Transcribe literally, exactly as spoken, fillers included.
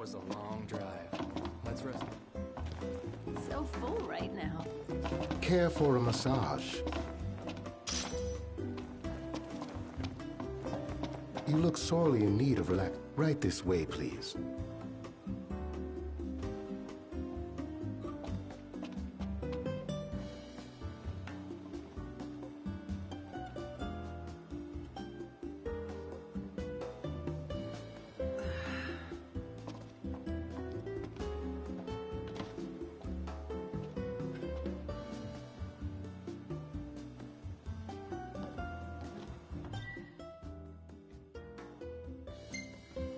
was a long drive. Let's rest. So full right now. Care for a massage? You look sorely in need of relax. Right this way, please.